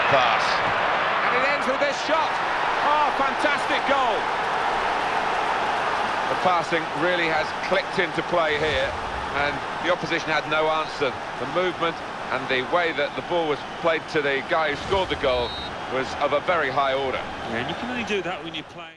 pass. And it ends with this shot. Oh, fantastic goal. The passing really has clicked into play here, and the opposition had no answer. The movement and the way that the ball was played to the guy who scored the goal was of a very high order. Yeah, and you can only do that when you play.